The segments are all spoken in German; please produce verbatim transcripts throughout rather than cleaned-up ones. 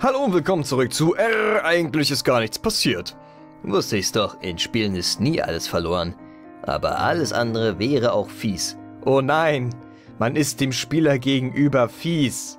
Hallo und willkommen zurück zu R. Eigentlich ist gar nichts passiert. Wusste ich's doch, in Spielen ist nie alles verloren. Aber alles andere wäre auch fies. Oh nein, man ist dem Spieler gegenüber fies.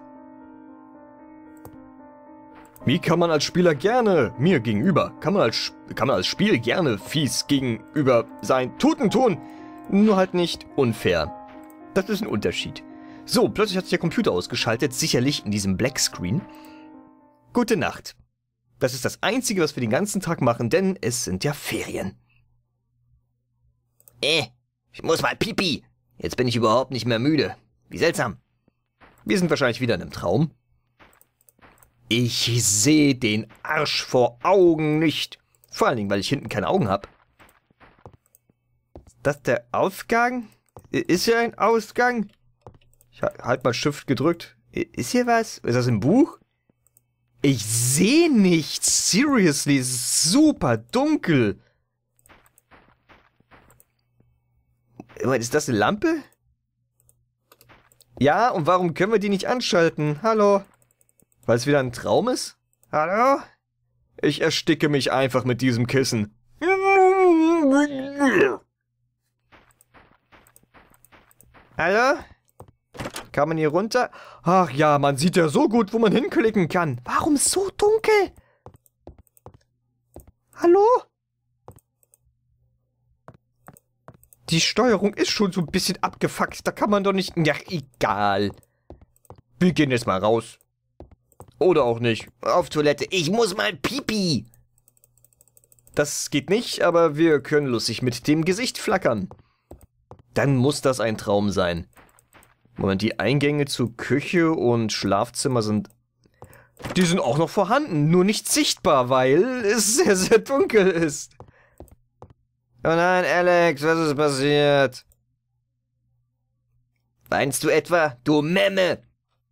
Wie kann man als Spieler gerne, mir gegenüber, kann man als, kann man als Spiel gerne fies gegenüber sein? Tuten tun, nur halt nicht unfair. Das ist ein Unterschied. So, plötzlich hat sich der Computer ausgeschaltet, sicherlich in diesem Blackscreen. Gute Nacht. Das ist das Einzige, was wir den ganzen Tag machen, denn es sind ja Ferien. Äh, ich muss mal pipi. Jetzt bin ich überhaupt nicht mehr müde. Wie seltsam. Wir sind wahrscheinlich wieder in einem Traum. Ich sehe den Arsch vor Augen nicht. Vor allen Dingen, weil ich hinten keine Augen habe. Ist das der Ausgang? Ist hier ein Ausgang? Ich halt mal Shift gedrückt. Ist hier was? Ist das im Buch? Ich sehe nichts. Seriously, es ist super dunkel. Ist das eine Lampe? Ja, und warum können wir die nicht anschalten? Hallo? Weil es wieder ein Traum ist? Hallo? Ich ersticke mich einfach mit diesem Kissen. Hallo? Kann man hier runter? Ach ja, man sieht ja so gut, wo man hinklicken kann. Warum so dunkel? Hallo? Die Steuerung ist schon so ein bisschen abgefuckt. Da kann man doch nicht... Ja, egal. Wir gehen jetzt mal raus. Oder auch nicht. Auf Toilette. Ich muss mal pipi. Das geht nicht, aber wir können lustig mit dem Gesicht flackern. Dann muss das ein Traum sein. Moment, die Eingänge zu Küche und Schlafzimmer sind... Die sind auch noch vorhanden, nur nicht sichtbar, weil es sehr, sehr dunkel ist. Oh nein, Alex, was ist passiert? Weinst du etwa, du Memme?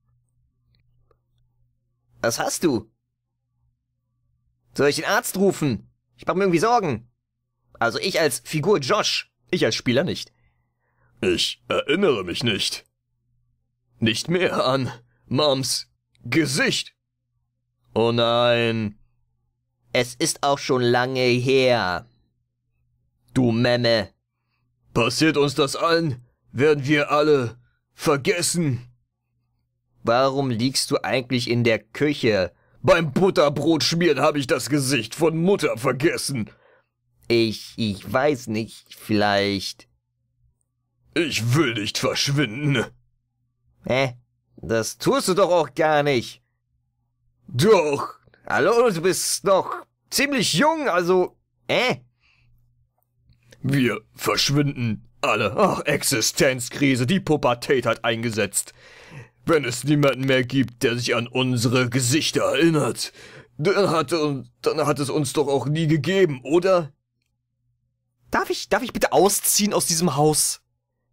Was hast du? Soll ich den Arzt rufen? Ich mach mir irgendwie Sorgen. Also ich als Figur Josh. Ich als Spieler nicht. Ich erinnere mich nicht. Nicht mehr an Moms Gesicht. Oh nein. Es ist auch schon lange her. Du Memme. Passiert uns das allen, werden wir alle vergessen. Warum liegst du eigentlich in der Küche? Beim Butterbrot schmieren habe ich das Gesicht von Mutter vergessen. Ich, ich weiß nicht, vielleicht... Ich will nicht verschwinden. Hä? Das tust du doch auch gar nicht. Doch. Hallo, du bist noch ziemlich jung, also... Hä? Wir verschwinden alle. Ach, Existenzkrise, die Pubertät hat eingesetzt. Wenn es niemanden mehr gibt, der sich an unsere Gesichter erinnert, dann hat, dann hat es uns doch auch nie gegeben, oder? Darf ich, darf ich bitte ausziehen aus diesem Haus?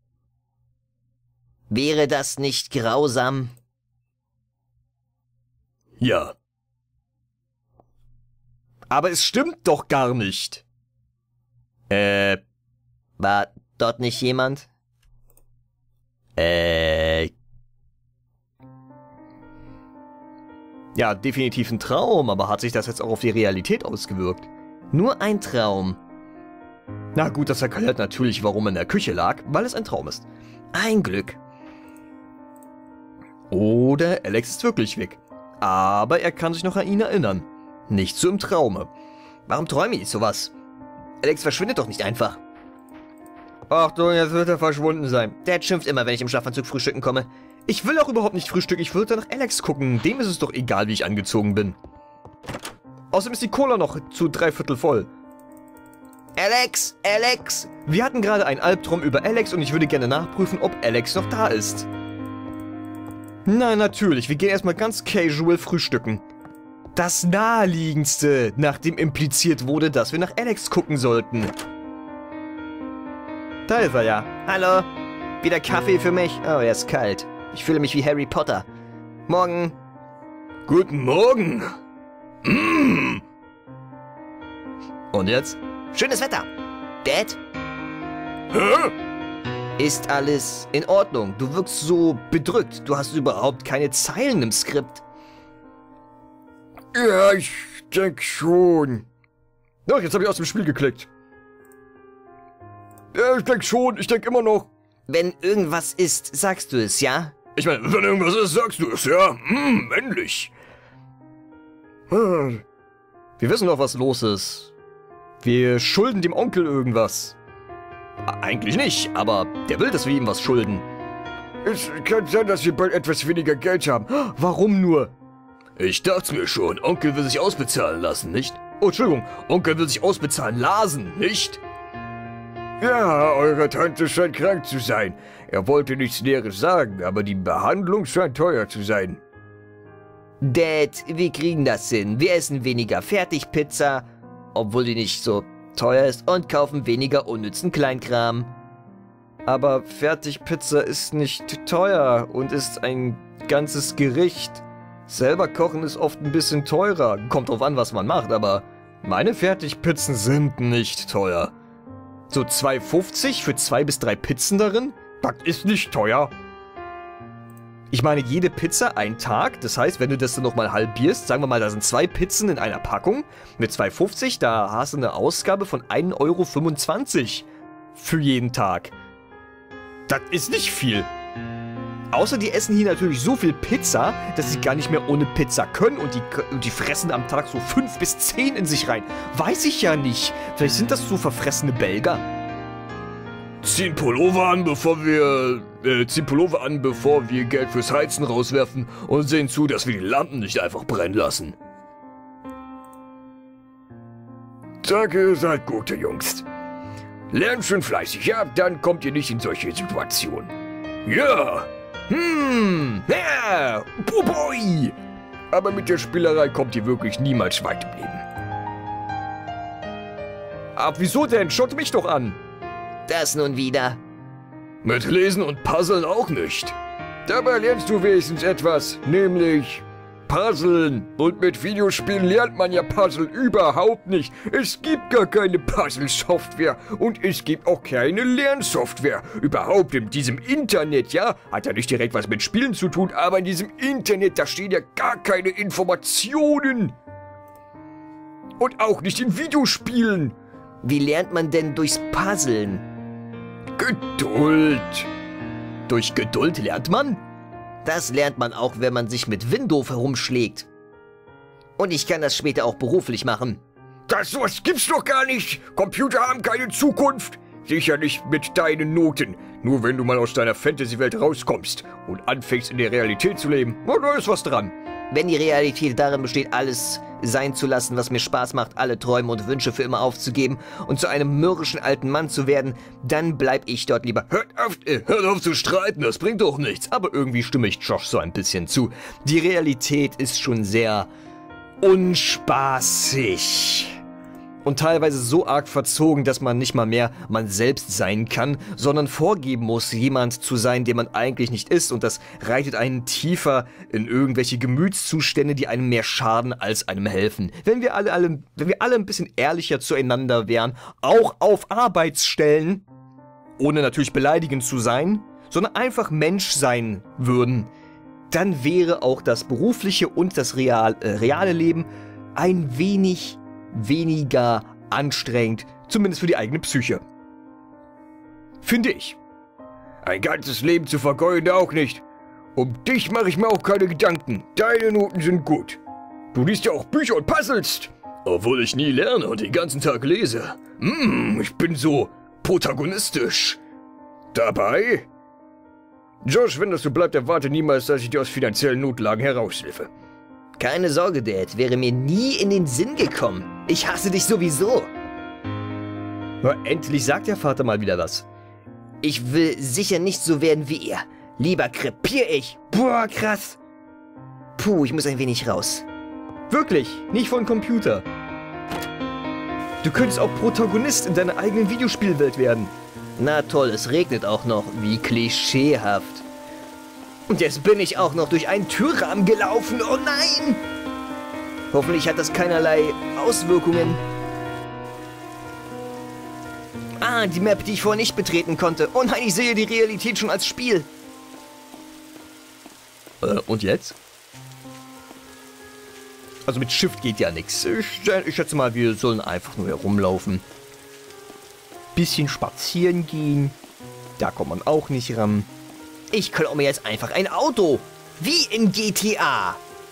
Wäre das nicht grausam? Ja. Aber es stimmt doch gar nicht. Äh, war dort nicht jemand? Äh... Ja, definitiv ein Traum, aber hat sich das jetzt auch auf die Realität ausgewirkt? Nur ein Traum. Na gut, das erklärt natürlich, warum er in der Küche lag, weil es ein Traum ist. Ein Glück. Oder Alex ist wirklich weg. Aber er kann sich noch an ihn erinnern. Nicht so im Traume. Warum träume ich sowas? Alex verschwindet doch nicht einfach. Achtung, jetzt wird er verschwunden sein. Der schimpft immer, wenn ich im Schlafanzug frühstücken komme. Ich will auch überhaupt nicht frühstücken, ich würde nach Alex gucken. Dem ist es doch egal, wie ich angezogen bin. Außerdem ist die Cola noch zu drei Viertel voll. Alex, Alex! Wir hatten gerade einen Albtraum über Alex und ich würde gerne nachprüfen, ob Alex noch da ist. Nein, natürlich, wir gehen erstmal ganz casual frühstücken. Das Naheliegendste, nachdem impliziert wurde, dass wir nach Alex gucken sollten. Da ist er ja. Hallo, wieder Kaffee für mich? Oh, er ist kalt. Ich fühle mich wie Harry Potter. Morgen. Guten Morgen. Mm. Und jetzt? Schönes Wetter. Dad? Hä? Ist alles in Ordnung? Du wirkst so bedrückt. Du hast überhaupt keine Zeilen im Skript. Ja, ich denke schon. Ach, jetzt habe ich aus dem Spiel geklickt. Ja, ich denke schon, ich denke immer noch. Wenn irgendwas ist, sagst du es, ja? Ich meine, wenn irgendwas ist, sagst du es, ja? Hm, männlich. Wir wissen doch, was los ist. Wir schulden dem Onkel irgendwas. Eigentlich nicht, aber der will, dass wir ihm was schulden. Es kann sein, dass wir bald etwas weniger Geld haben. Warum nur? Ich dachte mir schon, Onkel will sich ausbezahlen lassen, nicht? Oh, Entschuldigung, Onkel will sich ausbezahlen lassen, nicht? Ja, eure Tante scheint krank zu sein. Er wollte nichts Näheres sagen, aber die Behandlung scheint teuer zu sein. Dad, wir kriegen das hin. Wir essen weniger Fertigpizza, obwohl die nicht so teuer ist, und kaufen weniger unnützen Kleinkram. Aber Fertigpizza ist nicht teuer und ist ein ganzes Gericht. Selber kochen ist oft ein bisschen teurer. Kommt drauf an, was man macht, aber meine Fertigpizzen sind nicht teuer. So zwei fünfzig für zwei bis drei Pizzen darin? Das ist nicht teuer. Ich meine, jede Pizza ein Tag. Das heißt, wenn du das dann nochmal halbierst, sagen wir mal, da sind zwei Pizzen in einer Packung mit zwei fünfzig, da hast du eine Ausgabe von ein Euro fünfundzwanzig für jeden Tag. Das ist nicht viel. Außer die essen hier natürlich so viel Pizza, dass sie gar nicht mehr ohne Pizza können und die, und die fressen am Tag so fünf bis zehn in sich rein. Weiß ich ja nicht. Vielleicht sind das so verfressene Belger. Ziehen Pullover an, bevor wir... Äh, ziehen Pullover an, bevor wir Geld fürs Heizen rauswerfen und sehen zu, dass wir die Lampen nicht einfach brennen lassen. Danke, ihr seid gute Jungs. Lernt schön fleißig, ja, dann kommt ihr nicht in solche Situationen. Ja! Hm, ja, oh boy. Aber mit der Spielerei kommt ihr wirklich niemals weit im Leben. Aber wieso denn? Schaut mich doch an. Das nun wieder. Mit Lesen und Puzzeln auch nicht. Dabei lernst du wenigstens etwas, nämlich Puzzeln. Und mit Videospielen lernt man ja Puzzle überhaupt nicht. Es gibt gar keine Puzzle-Software und es gibt auch keine Lernsoftware. Überhaupt in diesem Internet, ja? Hat ja nicht direkt was mit Spielen zu tun, aber in diesem Internet, da stehen ja gar keine Informationen. Und auch nicht in Videospielen. Wie lernt man denn durchs Puzzeln? Geduld. Durch Geduld lernt man? Das lernt man auch, wenn man sich mit Windows herumschlägt. Und ich kann das später auch beruflich machen. Das sowas gibt's doch gar nicht. Computer haben keine Zukunft. Sicher nicht mit deinen Noten. Nur wenn du mal aus deiner Fantasy-Welt rauskommst und anfängst in der Realität zu leben, na, da ist was dran. Wenn die Realität darin besteht, alles sein zu lassen, was mir Spaß macht, alle Träume und Wünsche für immer aufzugeben und zu einem mürrischen alten Mann zu werden, dann bleib ich dort lieber. Hört auf, äh, hört auf zu streiten, das bringt doch nichts. Aber irgendwie stimme ich Josh so ein bisschen zu. Die Realität ist schon sehr unspaßig. Und teilweise so arg verzogen, dass man nicht mal mehr man selbst sein kann, sondern vorgeben muss, jemand zu sein, der man eigentlich nicht ist. Und das reitet einen tiefer in irgendwelche Gemütszustände, die einem mehr schaden als einem helfen. Wenn wir alle, alle, wenn wir alle ein bisschen ehrlicher zueinander wären, auch auf Arbeitsstellen, ohne natürlich beleidigend zu sein, sondern einfach Mensch sein würden, dann wäre auch das berufliche und das real, äh, reale Leben ein wenig weniger anstrengend, zumindest für die eigene Psyche. Finde ich. Ein ganzes Leben zu vergeuden auch nicht. Um dich mache ich mir auch keine Gedanken. Deine Noten sind gut. Du liest ja auch Bücher und puzzelst. Obwohl ich nie lerne und den ganzen Tag lese. Hm, ich bin so protagonistisch. Dabei? Josh, wenn das so bleibt, erwarte niemals, dass ich dir aus finanziellen Notlagen heraushilfe. Keine Sorge, Dad, wäre mir nie in den Sinn gekommen. Ich hasse dich sowieso. Na, endlich sagt der Vater mal wieder was. Ich will sicher nicht so werden wie er. Lieber krepier ich. Boah, krass. Puh, ich muss ein wenig raus. Wirklich, nicht von Computer. Du könntest auch Protagonist in deiner eigenen Videospielwelt werden. Na toll, es regnet auch noch. Wie klischeehaft. Und jetzt bin ich auch noch durch einen Türrahmen gelaufen. Oh nein! Hoffentlich hat das keinerlei Auswirkungen. Ah, die Map, die ich vorher nicht betreten konnte. Oh nein, ich sehe die Realität schon als Spiel. Äh, und jetzt? Also mit Shift geht ja nichts. Ich, ich schätze mal, wir sollen einfach nur herumlaufen. Bisschen spazieren gehen. Da kommt man auch nicht ran. Ich klaue mir jetzt einfach ein Auto. Wie in G T A.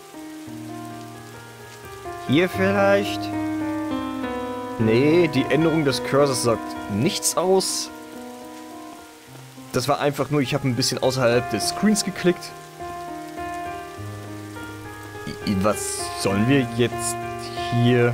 Hier vielleicht? Nee, die Änderung des Cursors sagt nichts aus. Das war einfach nur, ich habe ein bisschen außerhalb des Screens geklickt. Was sollen wir jetzt hier?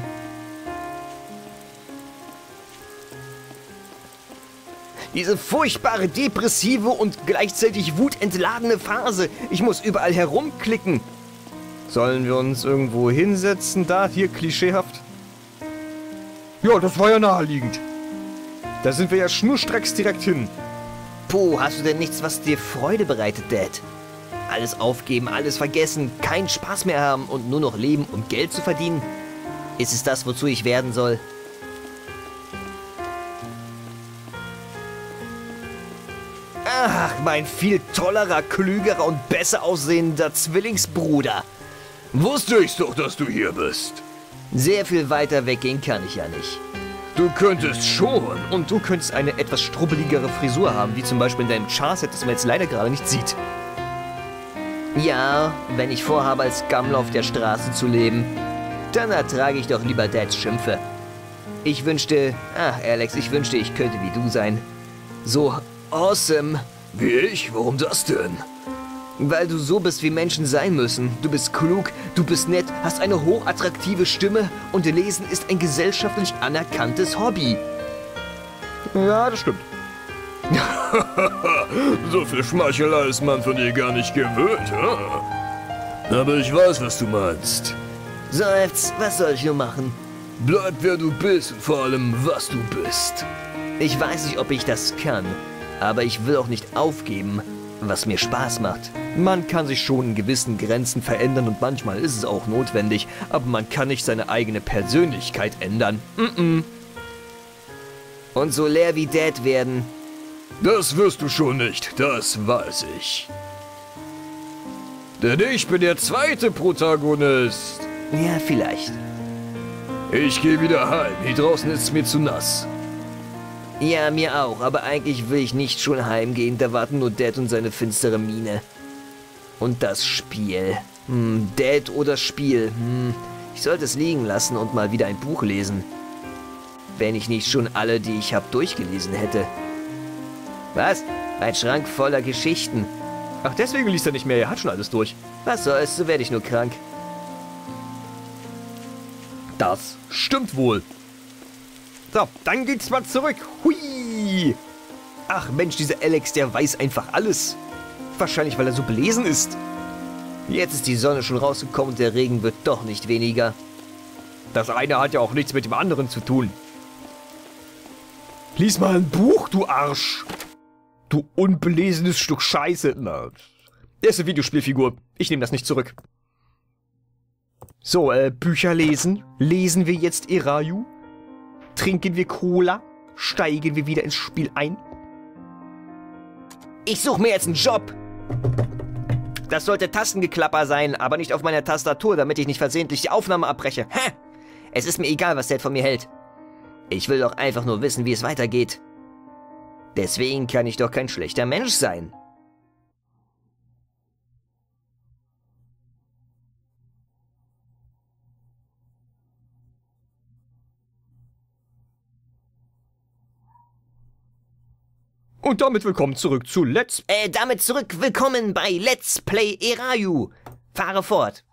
Diese furchtbare, depressive und gleichzeitig wutentladene Phase. Ich muss überall herumklicken. Sollen wir uns irgendwo hinsetzen? Da, hier, klischeehaft. Ja, das war ja naheliegend. Da sind wir ja schnurstracks direkt hin. Puh, hast du denn nichts, was dir Freude bereitet, Dad? Alles aufgeben, alles vergessen, keinen Spaß mehr haben und nur noch leben, um Geld zu verdienen? Ist es das, wozu ich werden soll? Ach, mein viel tollerer, klügerer und besser aussehender Zwillingsbruder. Wusste ich's doch, dass du hier bist. Sehr viel weiter weggehen kann ich ja nicht. Du könntest schon. Und du könntest eine etwas strubbeligere Frisur haben, wie zum Beispiel in deinem Charset, das man jetzt leider gerade nicht sieht. Ja, wenn ich vorhabe, als Gammler auf der Straße zu leben, dann ertrage ich doch lieber Dads Schimpfe. Ich wünschte, ach Alex, ich wünschte, ich könnte wie du sein. So awesome. Wie ich? Warum das denn? Weil du so bist, wie Menschen sein müssen. Du bist klug, du bist nett, hast eine hochattraktive Stimme und Lesen ist ein gesellschaftlich anerkanntes Hobby. Ja, das stimmt. So viel Schmeichelei ist man von dir gar nicht gewöhnt, hm? Aber ich weiß, was du meinst. Seufz, was soll ich nur machen? Bleib, wer du bist und vor allem, was du bist. Ich weiß nicht, ob ich das kann, aber ich will auch nicht aufgeben, was mir Spaß macht. Man kann sich schon in gewissen Grenzen verändern und manchmal ist es auch notwendig, aber man kann nicht seine eigene Persönlichkeit ändern. Mm-mm. Und so leer wie Dad werden. Das wirst du schon nicht, das weiß ich. Denn ich bin der zweite Protagonist. Ja, vielleicht. Ich gehe wieder heim, hier draußen ist es mir zu nass. Ja, mir auch, aber eigentlich will ich nicht schon heimgehen, da warten nur Dad und seine finstere Miene. Und das Spiel. Hm, Dad oder Spiel. Hm, ich sollte es liegen lassen und mal wieder ein Buch lesen. Wenn ich nicht schon alle, die ich habe, durchgelesen hätte. Was? Ein Schrank voller Geschichten. Ach, deswegen liest er nicht mehr, er hat schon alles durch. Was soll's, so werde ich nur krank. Das stimmt wohl. So, dann geht's mal zurück. Hui! Ach Mensch, dieser Alex, der weiß einfach alles. Wahrscheinlich, weil er so belesen ist. Jetzt ist die Sonne schon rausgekommen und der Regen wird doch nicht weniger. Das eine hat ja auch nichts mit dem anderen zu tun. Lies mal ein Buch, du Arsch. Du unbelesenes Stück Scheiße. Na, er ist eine Videospielfigur. Ich nehme das nicht zurück. So, äh, Bücher lesen. Lesen wir jetzt Erayu? Trinken wir Cola? Steigen wir wieder ins Spiel ein? Ich suche mir jetzt einen Job. Das sollte Tastengeklapper sein, aber nicht auf meiner Tastatur, damit ich nicht versehentlich die Aufnahme abbreche. Hä? Es ist mir egal, was Dad von mir hält. Ich will doch einfach nur wissen, wie es weitergeht. Deswegen kann ich doch kein schlechter Mensch sein. Und damit willkommen zurück zu Let's... Äh, damit zurück, willkommen bei Let's Play Erayu. Fahre fort.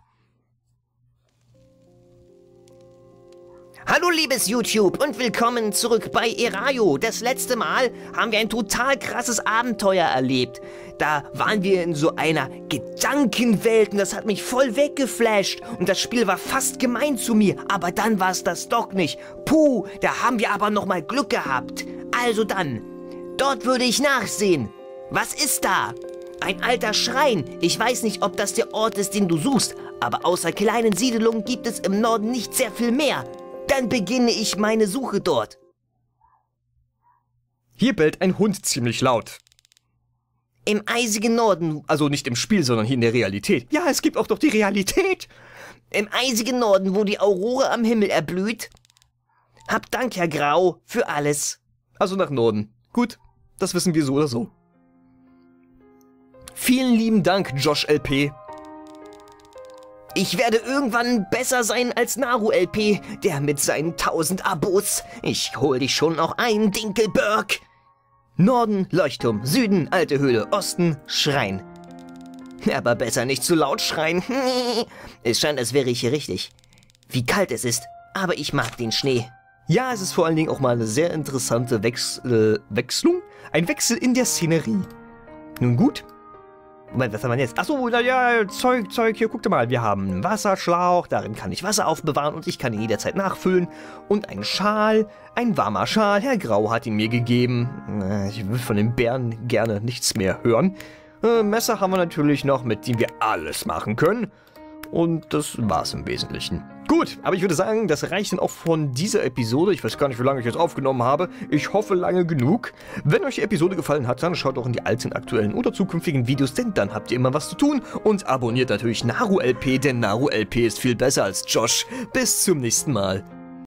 Hallo liebes YouTube und willkommen zurück bei Erayu. Das letzte Mal haben wir ein total krasses Abenteuer erlebt. Da waren wir in so einer Gedankenwelt und das hat mich voll weggeflasht. Und das Spiel war fast gemein zu mir, aber dann war es das doch nicht. Puh, da haben wir aber nochmal Glück gehabt. Also dann, dort würde ich nachsehen. Was ist da? Ein alter Schrein. Ich weiß nicht, ob das der Ort ist, den du suchst, aber außer kleinen Siedelungen gibt es im Norden nicht sehr viel mehr. Dann beginne ich meine Suche dort. Hier bellt ein Hund ziemlich laut. Im eisigen Norden. Also nicht im Spiel, sondern hier in der Realität. Ja, es gibt auch doch die Realität. Im eisigen Norden, wo die Aurora am Himmel erblüht. Hab Dank, Herr Grau, für alles. Also nach Norden. Gut, das wissen wir so oder so. Vielen lieben Dank, Josh L P. Ich werde irgendwann besser sein als Naru L P, der mit seinen tausend Abos. Ich hol dich schon noch ein, Dinkelberg. Norden, Leuchtturm, Süden, alte Höhle, Osten, Schrein. Aber besser nicht zu laut schreien. Es scheint, als wäre ich hier richtig. Wie kalt es ist, aber ich mag den Schnee. Ja, es ist vor allen Dingen auch mal eine sehr interessante Wechsel, äh, Wechslung. Ein Wechsel in der Szenerie. Nun gut. Moment, was haben wir jetzt? Achso, ja, Zeug, Zeug, hier, guckt mal. Wir haben einen Wasserschlauch, darin kann ich Wasser aufbewahren und ich kann ihn jederzeit nachfüllen. Und einen Schal, ein warmer Schal. Herr Grau hat ihn mir gegeben. Ich will von den Bären gerne nichts mehr hören. Äh, Messer haben wir natürlich noch, mit dem wir alles machen können. Und das war's im Wesentlichen. Gut, aber ich würde sagen, das reicht dann auch von dieser Episode. Ich weiß gar nicht, wie lange ich jetzt aufgenommen habe. Ich hoffe, lange genug. Wenn euch die Episode gefallen hat, dann schaut auch in die alten, aktuellen oder zukünftigen Videos, denn dann habt ihr immer was zu tun. Und abonniert natürlich Naru L P, denn Naru L P ist viel besser als Josh. Bis zum nächsten Mal.